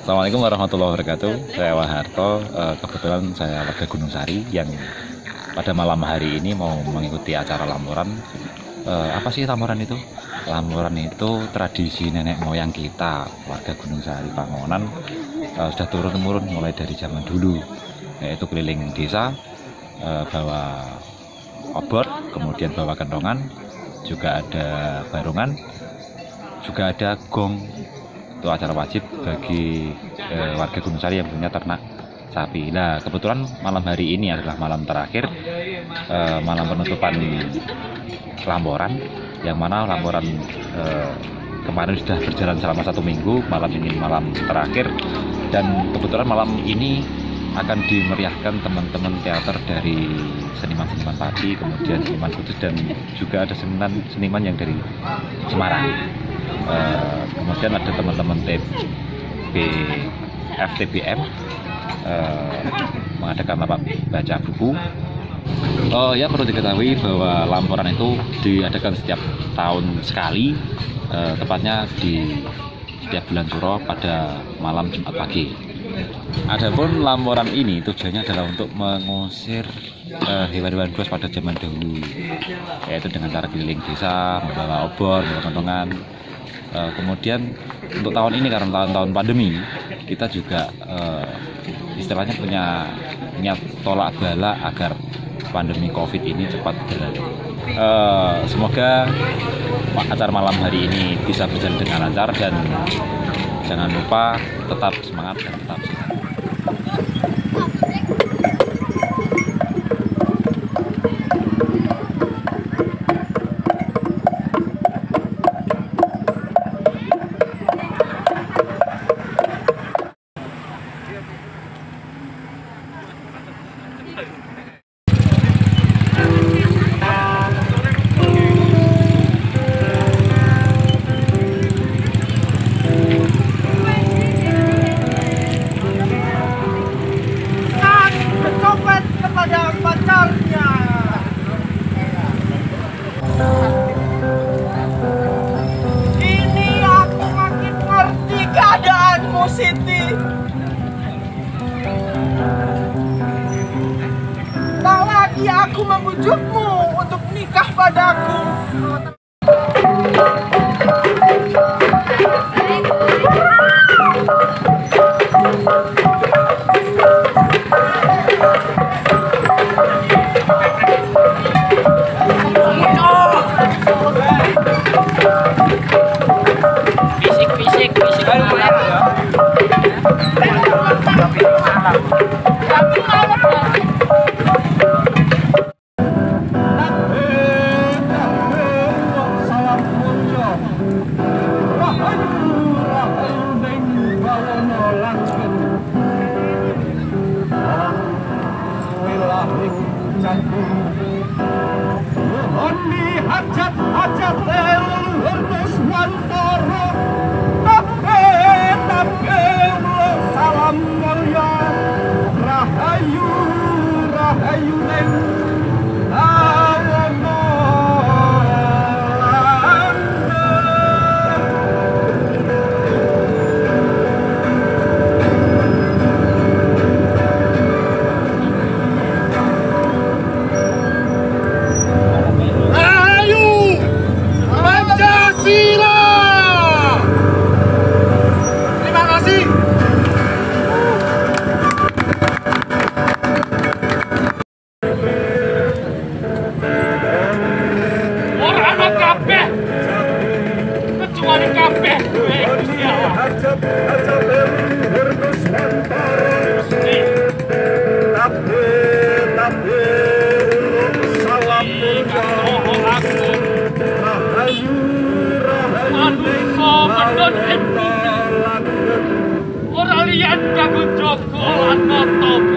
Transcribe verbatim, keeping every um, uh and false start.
Assalamualaikum warahmatullahi wabarakatuh. Saya Waharto. Kebetulan saya warga Gunung Sari yang pada malam hari ini mau mengikuti acara lamuran. Apa sih lamuran itu? Lamuran itu tradisi nenek moyang kita, warga Gunung Sari Pangonan, sudah turun-temurun mulai dari zaman dulu, yaitu keliling desa, bawa obor, kemudian bawa kentongan, juga ada barongan, juga ada gong. Itu acara wajib bagi eh, warga Gunung Sari yang punya ternak sapi. Nah, kebetulan malam hari ini adalah malam terakhir, eh, malam penutupan lamboran, yang mana lamboran eh, kemarin sudah berjalan selama satu minggu, malam ini malam terakhir, dan kebetulan malam ini akan dimeriahkan teman-teman teater dari seniman-seniman padi, kemudian seniman kudus, dan juga ada seniman seniman yang dari Semarang. Uh, kemudian ada teman-teman T B F T B M uh, mengadakan apa baca buku. Oh ya, perlu diketahui bahwa lampuran itu diadakan setiap tahun sekali, uh, tepatnya di setiap bulan Suro pada malam Jumat pagi. Adapun lampuran ini tujuannya adalah untuk mengusir hewan-hewan uh, buas pada zaman dahulu, yaitu dengan cara keliling desa, membawa obor, membawa kentongan. Uh, kemudian untuk tahun ini karena tahun-tahun pandemi, kita juga uh, istilahnya punya niat tolak bala agar pandemi COVID ini cepat berlalu. Uh, semoga acara malam hari ini bisa berjalan dengan lancar, dan jangan lupa tetap semangat dan tetap sehat. Ini aku makin ngerti keadaanmu, Siti. Tak lagi aku membujukmu untuk nikah padaku. Fisik, fisik malam ya. Tapi malam. Tapi malam ya. Salam munjo. Rahayu, rahayu ning bawono langkung. Wilahing jantung. Nuhoni hajat-hajat leluhur Nuswantara. Salam mulya, rahayu, rahayu ning bawono langkung. Rahayu Pancasila. Terima kasih. Orang kabeh kecuali kabeh Gusti Allah. Salam rahayu, rahayu ora liyan kanggo jaga lan nata